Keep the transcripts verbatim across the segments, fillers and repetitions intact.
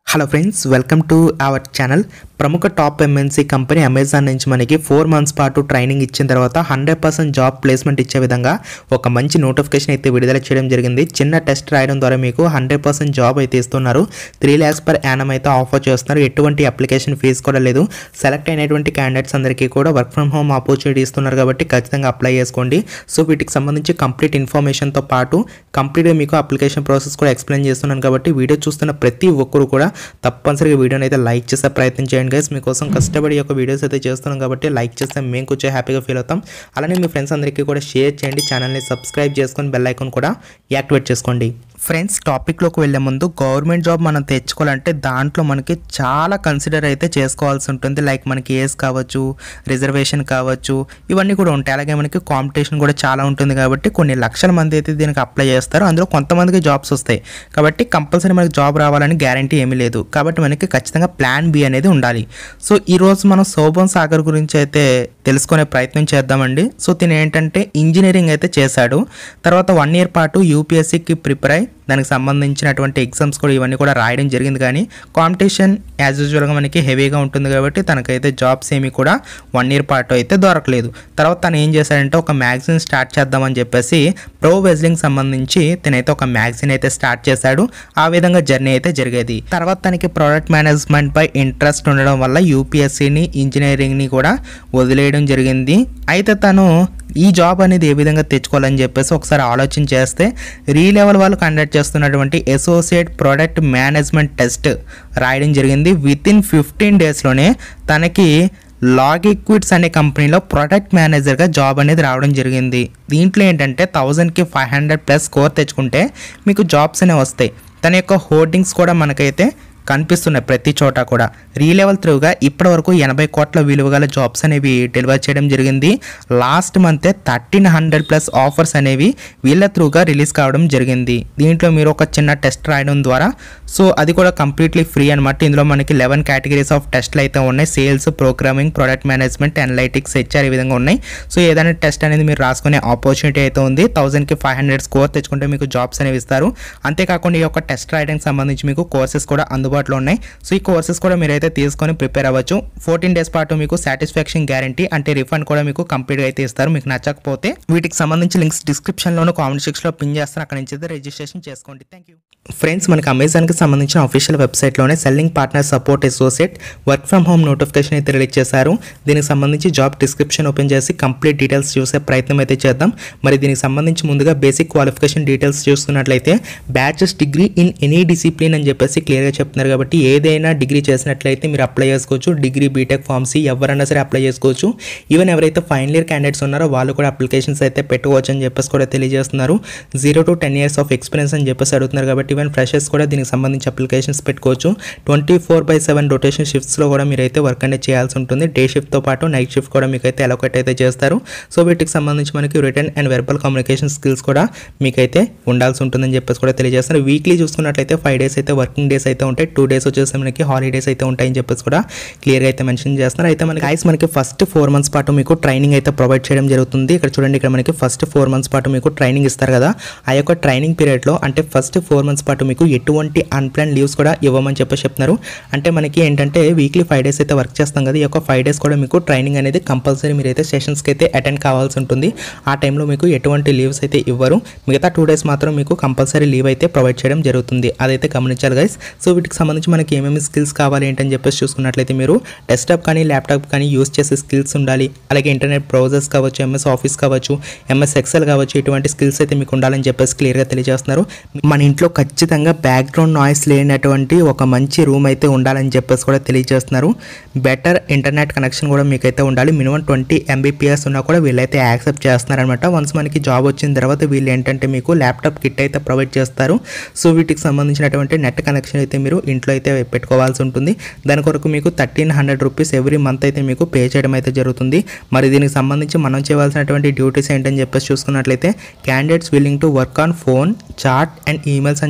Hello friends, welcome to our channel. ప్రముఖ top MNC company Amazon నుంచి మనకి four months పాటు ట్రైనింగ్ ఇచ్చిన తర్వాత హండ్రెడ్ పర్సెంట్ జాబ్ ప్లేస్మెంట్ ఇచ్చే విధంగా ఒక మంచి నోటిఫికేషన్ అయితే విడుదల చేయడం జరిగింది. చిన్న టెస్ట్ రాయడం ద్వారా మీకు హండ్రెడ్ పర్సెంట్ జాబ్ అయితే ఇస్తున్నారు. త్రీ ల్యాక్స్ పర్ యానం అయితే ఆఫర్ చేస్తున్నారు. ఎటువంటి అప్లికేషన్ ఫీజు కూడా లేదు. సెలెక్ట్ అయినటువంటి క్యాండిడేట్స్ అందరికీ కూడా వర్క్ ఫ్రమ్ హోమ్ ఆపర్చునిటీ ఇస్తున్నారు కాబట్టి ఖచ్చితంగా అప్లై చేసుకోండి. సో వీటికి సంబంధించి కంప్లీట్ ఇన్ఫర్మేషన్తో పాటు కంప్లీట్గా మీకు అప్లికేషన్ ప్రాసెస్ కూడా ఎక్స్ప్లెయిన్ చేస్తున్నాను కాబట్టి వీడియో చూస్తున్న ప్రతి ఒక్కరు కూడా తప్పనిసరిగా వీడియోని అయితే లైక్ చేసే ప్రయత్నం చేయండి గైస్. మీకోసం కష్టపడి ఒక వీడియోస్ అయితే చేస్తున్నాం కాబట్టి లైక్ చేస్తే మేము కొంచెం హ్యాపీగా ఫీల్ అవుతాం. అలానే మీ ఫ్రెండ్స్ అందరికీ కూడా షేర్ చేయండి. ఛానల్ని సబ్స్క్రైబ్ చేసుకొని బెల్ ఐకాన్ కూడా యాక్టివేట్ చేసుకోండి. ఫ్రెండ్స్, టాపిక్లోకి వెళ్ళే ముందు గవర్నమెంట్ జాబ్ మనం తెచ్చుకోవాలంటే దాంట్లో మనకి చాలా కన్సిడర్ అయితే చేసుకోవాల్సి ఉంటుంది. లైక్ మనకి ఏజ్ కావచ్చు, రిజర్వేషన్ కావచ్చు, ఇవన్నీ కూడా ఉంటాయి. అలాగే మనకి కాంపిటీషన్ కూడా చాలా ఉంటుంది కాబట్టి కొన్ని లక్షల మంది అయితే దీనికి అప్లై చేస్తారు. అందులో కొంతమందికి జాబ్స్ వస్తాయి కాబట్టి కంపల్సరీ మనకి జాబ్ రావాలని గ్యారంటీ ఏమీ లేదు. కాబట్టి మనకి ఖచ్చితంగా ప్లాన్ బి అనేది ఉండాలి. సో ఈరోజు మనం శోభన్ సాగర్ గురించి అయితే తెలుసుకునే ప్రయత్నం చేద్దామండి. సో తిని ఏంటంటే ఇంజనీరింగ్ అయితే చేశాడు. తర్వాత వన్ ఇయర్ పాటు యూపీఎస్సీకి ప్రిపేర్ అయ్యి దానికి సంబంధించినటువంటి ఎగ్జామ్స్ కూడా ఇవన్నీ కూడా రాయడం జరిగింది. కానీ కాంపిటీషన్ యాజ్ యూజువల్గా మనకి హెవీగా ఉంటుంది కాబట్టి తనకైతే జాబ్స్ ఏమి కూడా వన్ ఇయర్ పాటు అయితే దొరకలేదు. తర్వాత తను ఏం చేశాడంటే ఒక మ్యాగజైన్ స్టార్ట్ చేద్దామని చెప్పేసి ప్రో వెజ్లింగ్ సంబంధించి తనైతే ఒక మ్యాగజైన్ అయితే స్టార్ట్ చేశాడు. ఆ విధంగా జర్నీ అయితే జరిగేది. తర్వాత తనకి ప్రోడక్ట్ మేనేజ్మెంట్ పై ఇంట్రెస్ట్ ఉండడం వల్ల యూపీఎస్సీని ఇంజనీరింగ్ని కూడా వదిలేయడం జరిగింది. అయితే తను ఈ జాబ్ అనేది ఏ విధంగా తెచ్చుకోవాలని చెప్పేసి ఒకసారి ఆలోచన చేస్తే రీ లెవెల్ వాళ్ళు కండక్ట్ చేస్తున్నటువంటి అసోసియేట్ ప్రోడక్ట్ మేనేజ్మెంట్ టెస్ట్ రాయడం జరిగింది. విత్ ఇన్ ఫిఫ్టీన్ డేస్లోనే తనకి లాగిక్విడ్స్ అనే కంపెనీలో ప్రొడక్ట్ మేనేజర్గా జాబ్ అనేది రావడం జరిగింది. దీంట్లో ఏంటంటే థౌజండ్కి ఫైవ్ హండ్రెడ్ ప్లస్ స్కోర్ తెచ్చుకుంటే మీకు జాబ్స్ అనేవి వస్తాయి. తన యొక్క హోర్డింగ్స్ కూడా మనకైతే కనిపిస్తున్నాయి ప్రతి చోట కూడా. రీ లెవెల్ త్రూగా ఇప్పటి వరకు ఎనభై కోట్ల విలువ గల జాబ్స్ అనేవి డెలివర్ చేయడం జరిగింది. లాస్ట్ మంతే థర్టీన్ హండ్రెడ్ ప్లస్ ఆఫర్స్ అనేవి వీళ్ళ త్రూగా రిలీజ్ కావడం జరిగింది. దీంట్లో మీరు ఒక చిన్న టెస్ట్ రాయడం ద్వారా సో అది కూడా కంప్లీట్లీ ఫ్రీ అనమాట. ఇందులో మనకి లెవెన్ కేటగిరీస్ ఆఫ్ టెస్ట్లు అయితే ఉన్నాయి. Sales, programming, product management, analytics, HR ఈ విధంగా ఉన్నాయి. సో ఏదైనా టెస్ట్ అనేది మీరు రాసుకునే ఆపర్చునిటీ అయితే ఉంది. థౌసండ్కి ఫైవ్ హండ్రెడ్ స్కోర్ తెచ్చుకుంటే మీకు జాబ్స్ అనేవి ఇస్తారు. అంతేకాకుండా ఈ యొక్క టెస్ట్ రాయడానికి సంబంధించి మీకు కోర్సెస్ కూడా అందుబాటులో ఉన్నాయి. సో ఈ కోర్సెస్ కూడా మీరైతే తీసుకొని ప్రిపేర్ అవ్వచ్చు. ఫోర్టీన్ డేస్ పాటు మీకు సాటిస్ఫాక్షన్ గ్యారంటీ అంటే రిఫండ్ కూడా మీకు కంప్లీట్గా అయితే ఇస్తారు. మీకు నచ్చకపోతే వీటికి సంబంధించి లింక్స్ డిస్క్రిప్షన్లోను కామెంట్ సెక్షన్లో పిన్ చేస్తాను. అక్కడ నుంచి అయితే రిజిస్ట్రేషన్ చేసుకోండి. Thank you. ఫ్రెండ్స్, మనకి అమెజాన్కి సంబంధించిన అఫీషియల్ వెబ్సైట్లోనే selling partner support associate work from home notification అయితే రిలీజ్ చేశారు. దీనికి సంబంధించి జాబ్ డిస్క్రిప్షన్ ఓపెన్ చేసి కంప్లీట్ డీటెయిల్స్ చూసే ప్రయత్నం అయితే చేద్దాం. మరి దీనికి సంబంధించి ముందుగా బేసిక్ క్వాలిఫికేషన్ డీటెయిల్స్ చూసుకున్నట్లయితే bachelors degree in any discipline అని చెప్పేసి క్లియర్గా చెప్తున్నారు కాబట్టి ఏదైనా డిగ్రీ చేసినట్లయితే మీరు అప్లై చేసుకోవచ్చు. డిగ్రీ, బీటెక్, ఫార్మసీ ఎవరైనా సరే అప్లై చేసుకోవచ్చు. ఈవెన్ ఎవరైతే ఫైనల్ ఇయర్ క్యాండిడేట్స్ ఉన్నారో వాళ్ళు కూడా అప్లికేషన్స్ అయితే పెట్టుకోవచ్చు అని చెప్పేసి కూడా తెలియజేస్తున్నారు. Zero to ten years of experience అని చెప్పేసి అడుగుతున్నారు కాబట్టి ఈవెన్ ఫ్రెషర్స్ కూడా దీనికి సంబంధించి అప్లికేషన్స్ పెట్టుకోవచ్చు. Twenty four by seven rotation షిఫ్ట్స్లో కూడా మీరైతే వర్క్ అనేది చేయాల్సి ఉంటుంది. డే షిఫ్ట్తో పాటు నైట్ షిఫ్ట్ కూడా మీకైతే అలొకేట్ అయితే చేస్తారు. సో వీటికి సంబంధించి మనకి written and verbal communication skills కూడా మీకైతే ఉండాల్సి ఉంటుందని చెప్పేసి కూడా తెలియజేస్తారు. వీక్లీ చూసుకున్నట్లయితే ఫైవ్ డేస్ అయితే వర్కింగ్ డేస్ అయితే ఉంటాయి. టూ డేస్ వచ్చేసి మనకి హాలిడేస్ అయితే ఉంటాయని చెప్పేసి కూడా క్లియర్గా అయితే మెన్షన్ చేస్తున్నారు. అయితే మనకి గైస్ మనకి ఫస్ట్ ఫోర్ మంత్స్ పాటు మీకు ట్రైనింగ్ అయితే ప్రొవైడ్ చేయడం జరుగుతుంది. ఇక్కడ చూడండి, ఇక్కడ మనకి ఫస్ట్ ఫోర్ మంత్స్ పాటు మీకు ట్రైనింగ్ ఇస్తారు కదా. ఆ యొక్క ట్రైనింగ్ పీరియడ్లో అంటే ఫస్ట్ ఫోర్ మంత్స్ పాటు మీకు ఎటువంటి అన్ప్లాన్ లీవ్స్ కూడా ఇవ్వమని చెప్పేసి చెప్తున్నారు. అంటే మనకి ఏంటంటే వీక్లీ ఫైవ్ డేస్ అయితే వర్క్ చేస్తాం కదా. ఈ యొక్క ఫైవ్ డేస్ కూడా మీకు ట్రైనింగ్ అనేది కంపల్సరీ మీరైతే సెషన్స్కి అయితే అటెండ్ కావాల్సి ఉంటుంది. ఆ టైంలో మీకు ఎటువంటి లీవ్స్ అయితే ఇవ్వరు. మిగతా టూ డేస్ మాత్రం మీకు కంపల్సరీ లీవ్ అయితే ప్రొవైడ్ చేయడం జరుగుతుంది. అదైతే గమనించాలి గైస్. సో వీటికి సంబంధించి మనకి ఏమేమి స్కిల్స్ కావాలి ఏంటని చెప్పేసి చూసుకున్నట్లయితే మీరు డెస్క్టాప్ కానీ ల్యాప్టాప్ కానీ యూస్ చేసే స్కిల్స్ ఉండాలి. అలాగే ఇంటర్నెట్ బ్రౌజర్స్ కావచ్చు, ఎంఎస్ ఆఫీస్ కావచ్చు, ఎంఎస్ ఎక్సెల్ కావచ్చు, ఇటువంటి స్కిల్స్ అయితే మీకు ఉండాలని చెప్పేసి క్లియర్గా తెలియజేస్తున్నారు. మన ఇంట్లో ఖచ్చితంగా బ్యాక్గ్రౌండ్ నాయిస్ లేనటువంటి ఒక మంచి రూమ్ అయితే ఉండాలని చెప్పేసి కూడా తెలియజేస్తున్నారు. బెటర్ ఇంటర్నెట్ కనెక్షన్ కూడా మీకైతే ఉండాలి. మినిమం ట్వంటీ ఎంబీపీఎస్ ఉన్నా కూడా వీళ్ళైతే యాక్సెప్ట్ చేస్తున్నారనమాట. వన్స్ మనకి జాబ్ వచ్చిన తర్వాత వీళ్ళు ఏంటంటే మీకు ల్యాప్టాప్ కిట్ అయితే ప్రొవైడ్ చేస్తారు. సో వీటికి సంబంధించినటువంటి నెట్ కనెక్షన్ అయితే మీరు ఇంట్లో అయితే పెట్టుకోవాల్సి ఉంటుంది. దాని కొరకు మీకు thirteen hundred rupees every month అయితే మీకు పే చేయడం అయితే జరుగుతుంది. మరి దీనికి సంబంధించి మనం చేయవలసినటువంటి డ్యూటీస్ ఏంటని చెప్పేసి చూసుకున్నట్లయితే candidates willing to work on phone, chat and emails అని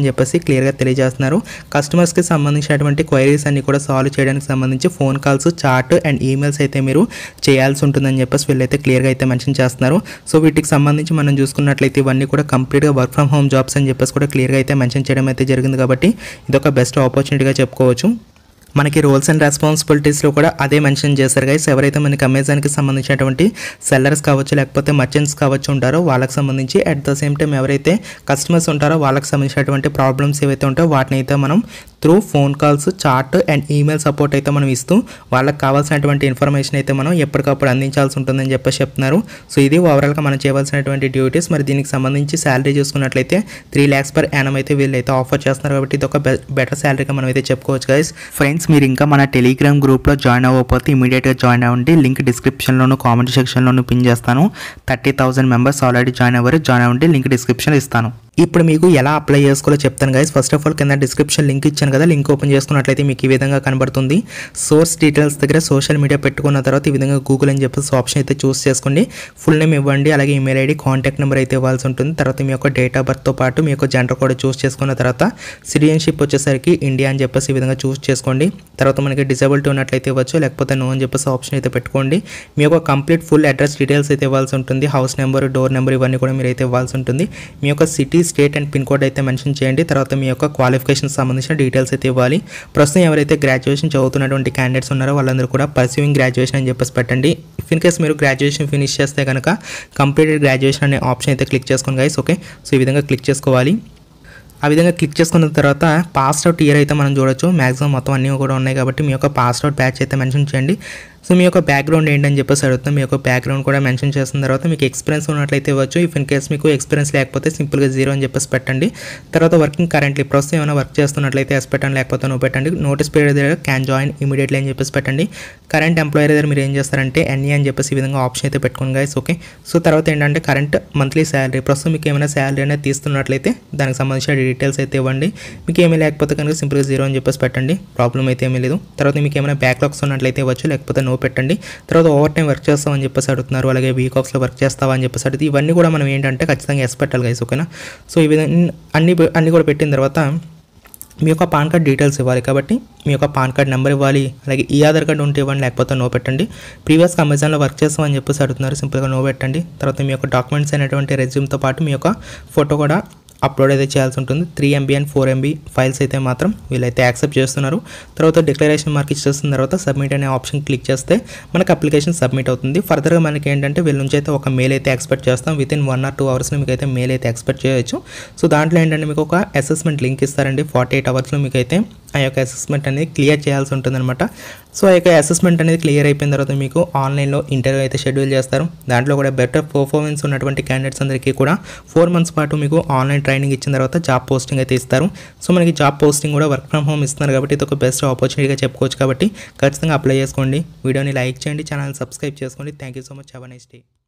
చెప్పేసి క్లియర్గా తెలియజేస్తున్నారు. కస్టమర్స్కి సంబంధించినటువంటి క్వైరీస్ అన్ని కూడా సాల్వ్ చేయడానికి సంబంధించి phone calls, chat and emails అయితే మీరు చేయాల్సి ఉంటుందని చెప్పేసి వీళ్ళైతే క్లియర్గా అయితే మెన్షన్ చేస్తున్నారు. సో వీటికి సంబంధించి మనం చూసుకున్నట్లయితే ఇవన్నీ కూడా కంప్లీట్గా వర్క్ ఫ్రమ్ హోమ్ జాబ్స్ అని చెప్పేసి కూడా క్లియర్గా అయితే మెన్షన్ చేయడం అయితే జరిగింది. కాబట్టి ఇదొక బెస్ట్ ఆపర్చునిటీగా చెప్పుకోవచ్చు. మనకి రోల్స్ అండ్ రెస్పాన్సిబిలిటీస్లో కూడా అదే మెన్షన్ చేశారు గైస్. ఎవరైతే మనకి అమెజాన్కి సంబంధించినటువంటి సెల్లర్స్ కావచ్చు లేకపోతే మర్చెంట్స్ కావచ్చు ఉంటారో వాళ్ళకి సంబంధించి అట్ ద సేమ్ టైం ఎవరైతే కస్టమర్స్ ఉంటారో వాళ్ళకి సంబంధించినటువంటి ప్రాబ్లమ్స్ ఏవైతే ఉంటాయో వాటిని అయితే మనం through phone calls, chat and email support అయితే మనం ఇస్తూ వాళ్ళకి కావాల్సినటువంటి ఇన్ఫర్మేషన్ అయితే మనం ఎప్పటికప్పుడు అందించాల్సి ఉంటుందని చెప్పేసి చెప్తున్నారు. సో ఇది ఓవరాల్గా మనం చేయవలసినటువంటి డ్యూటీస్. మరి దీనికి సంబంధించి శాలరీ చూసుకున్నట్లయితే త్రీ ల్యాక్స్ పర్ యానం అయితే వీళ్ళు అయితే ఆఫర్ చేస్తున్నారు. కాబట్టి ఇది ఒక బెటర్ శాలరీగా మనం అయితే చెప్పుకోవచ్చు గైస్. ఫ్రెండ్స్ మీరు ఇంకా మన టెలిగ్రామ్ గ్రూప్లో జాయిన్ అవ్వకపోతే ఇమీడియట్గా జాయిన్ అవ్వండి. లింక్ డిస్క్రిప్షన్లోను కామెంట్ సెక్షన్లోను పిన్ చేస్తాను. Thirty thousand members already join అవ్వరు. జాయిన్ అవ్వండి, లింక్ డిస్క్రిప్షన్ ఇస్తాను. ఇప్పుడు మీకు ఎలా అప్లై చేసుకోవాలో చెప్తాను గైస్. ఫస్ట్ ఆఫ్ ఆల్ కింద డిస్క్రిప్షన్ లింక్ ఇచ్చాను కదా, లింక్ ఓపెన్ చేసుకున్నట్లయితే మీకు ఈ విధంగా కనబడుతుంది. సోర్స్ డీటెయిల్స్ దగ్గర సోషల్ మీడియా పెట్టుకున్న తర్వాత ఈ విధంగా గూగుల్ అని చెప్పేసి ఆప్షన్ అయితే చూస్ చేసుకోండి. ఫుల్ నేమ్ ఇవ్వండి, అలాగే ఈమెయిల్ ఐడి, కాంటాక్ట్ నెంబర్ అయితే ఇవ్వాల్సి ఉంటుంది. తర్వాత మీ యొక్క డేట్ ఆఫ్ బర్త్తో పాటు మీ యొక్క జెండర్ కూడా చూస్ చేసుకున్న తర్వాత సిటిజన్షిప్ వచ్చేసరికి ఇండియా అని చెప్పేసి ఈ విధంగా చూస్ చేసుకోండి. తర్వాత మనకి డిజేబిలిటీ ఉన్నట్లయితే ఇవ్వచ్చు, లేకపోతే నో అని చెప్పేసి ఆప్షన్ అయితే పెట్టుకోండి. మీ యొక్క కంప్లీట్ ఫుల్ అడ్రస్ డీటెయిల్స్ అయితే ఇవ్వాల్సి ఉంటుంది. హౌస్ నెంబర్, డోర్ నెంబర్ ఇవన్నీ కూడా మీరు అయితే ఇవ్వాల్సి ఉంటుంది. మీ యొక్క city, state and pin code అయితే మెన్షన్ చేయండి. తర్వాత మీ యొక్క క్వాలిఫికేషన్ సంబంధించిన డీటెయిల్స్ అయితే ఇవ్వాలి. ప్రస్తుతం ఎవరైతే గ్రాడ్యుయేషన్ చదువుతున్నటువంటి క్యాండిడేట్స్ ఉన్నారో వాళ్ళందరూ కూడా పర్సూయింగ్ గ్రాడ్యుయేషన్ అని చెప్పేసి పెట్టండి. ఇఫ్ ఇన్ కేస్ మీరు గ్రాడ్యుయేషన్ ఫినిష్ చేస్తే కనుక కంప్లీటెడ్ గ్రాడ్యుయేషన్ అనే ఆప్షన్ అయితే క్లిక్ చేసుకోండి గైస్. ఓకే, సో ఈ విధంగా క్లిక్ చేసుకోవాలి. ఆ విధంగా క్లిక్ చేసుకున్న తర్వాత పాస్డ్ అవుట్ ఇయర్ అయితే మనం చూడొచ్చు. మ్యాక్సిమం మొత్తం అన్నీ కూడా ఉన్నాయి కాబట్టి మీ యొక్క పాస్డ్ అవుట్ బ్యాచ్ అయితే మెన్షన్ చేయండి. సో మీ యొక్క బ్యాక్గ్రౌండ్ ఏంటని చెప్పేసి అడుగుతాం. మీ యొక్క బ్యాక్గ్రౌండ్ కూడా మెన్షన్ చేసిన తర్వాత మీకు ఎక్స్పీరియన్స్ ఉన్నట్లయితే ఇవ్వచ్చు. ఇఫ్ ఇన్ కేస్ మీకు ఎక్స్పీరియన్స్ లేకపోతే సింపుల్గా జీరో అని చెప్పేసి పెట్టండి. తర్వాత వర్కింగ్ కరెంట్లీ ప్రస్తుతం ఏమైనా వర్క్ చేస్తున్నట్లయితే ఎస్ పెట్టండి, లేకపోతే నో పెట్టండి. నోటీస్ పీరియడ్ దగ్గర క్యాన్ జాయిన్ ఇమీడియట్లీ అని చెప్పేసి పెట్టండి. కరెంట్ ఎంప్లాయర్ దగ్గర మీరు ఏం చేస్తారంటే ఎన్ఈ అని చెప్పేసి ఈ విధంగా ఆప్షన్ అయితే పెట్టుకోండి గైస్. ఓకే, సో తర్వాత ఏంటంటే కరెంట్ మంత్లీ శాలరీ, ప్రస్తుతం మీకు ఏమైనా శాలరీ అనేది తీస్తున్నట్లయితే దానికి సంబంధించిన డీటెయిల్స్ అయితే ఇవ్వండి. మీకు ఏమీ లేకపోతే కనుక సింపుల్గా జీరో అని చెప్పేసి పెట్టండి, ప్రాబ్లం అయితే ఏమీ లేదు. తర్వాత మీకు ఏమైనా బ్యాక్లాగ్స్ ఉన్నట్లయితే ఇవ్వచ్చు, లేకపోతే నో పెట్టండి. తర్వాత ఓవర్ టైం వర్క్ చేస్తామని చెప్పేసి అడుగుతున్నారు, అలాగే వీక్ ఆఫ్స్లో వర్క్ చేస్తావా అని చెప్పేసి అడుగుతుంది. ఇవన్నీ కూడా మనం ఏంటంటే ఖచ్చితంగా ఎస్ పెట్టాలి గైస్. ఓకేనా, సో ఈ విధంగా అన్ని అన్ని కూడా పెట్టిన తర్వాత మీ యొక్క పాన్ కార్డ్ డీటెయిల్స్ ఇవ్వాలి. కాబట్టి మీ యొక్క పాన్ కార్డ్ నెంబర్ ఇవ్వాలి, అలాగే ఈ ఆధార్ కార్డు ఉంటే ఇవ్వండి, లేకపోతే నో పెట్టండి. ప్రీవియస్గా అమెజాన్లో వర్క్ చేస్తామని చెప్పేసి అడుగుతున్నారు, సింపుల్గా నో పెట్టండి. తర్వాత మీ యొక్క డాక్యుమెంట్స్ అయినటువంటి రెజ్యూమ్తో పాటు మీ యొక్క ఫోటో కూడా అప్లోడ్ అయితే చేయాల్సి ఉంటుంది. Three MB and four MB files అయితే మాత్రం వీళ్ళైతే యాక్సెప్ట్ చేస్తున్నారు. తర్వాత డిక్లరేషన్ మార్క్ ఇచ్చేసిన తర్వాత సబ్మిట్ అనే ఆప్షన్ క్లిక్ చేస్తే మనకు అప్లికేషన్ సబ్మిట్ అవుతుంది. ఫర్దర్గా మనకి ఏంటంటే వీళ్ళ నుంచి అయితే ఒక మెయిల్ అయితే ఎక్స్పెక్ట్ చేస్తాం. Within one or two అవర్స్లో మీకు అయితే మెయిల్ అయితే ఎక్స్పెక్ట్ చేయొచ్చు. సో దాంట్లో ఏంటంటే మీకు ఒక అసెస్మెంట్ లింక్ ఇస్తారండి. ఫార్టీ ఎయిట్ అవర్స్లో మీకు అయితే ఆ యొక్క అసెస్మెంట్ అనేది క్లియర్ చేయాల్సి ఉంటుందన్నమాట. సో ఆ యొక్క అసెస్మెంట్ అనేది క్లియర్ అయిపోయిన తర్వాత మీకు ఆన్లైన్లో ఇంటర్వ్యూ అయితే షెడ్యూల్ చేస్తారు. దాంట్లో కూడా బెటర్ పర్ఫార్మెన్స్ ఉన్నటువంటి క్యాండిడేట్స్ అందరికీ కూడా ఫోర్ మంత్స్ పాటు మీకు ఆన్లైన్ ట్రైనింగ్ ఇచ్చిన తర్వాత జాబ్ పోస్టింగ్ అయితే ఇస్తారు. సో మనకి జాబ్ పోస్టింగ్ కూడా వర్క్ ఫ్రమ్ హోమ్ ఇస్తున్నారు కాబట్టి ఇది ఒక బెస్ట్ ఆపర్చునిటీగా చెప్పుకోవచ్చు. కాబట్టి ఖచ్చితంగా అప్లై చేసుకోండి. వీడియోని లైక్ చేయండి, ఛానల్ సబ్స్క్రైబ్ చేసుకోండి. Thank you so much. Have a nice day.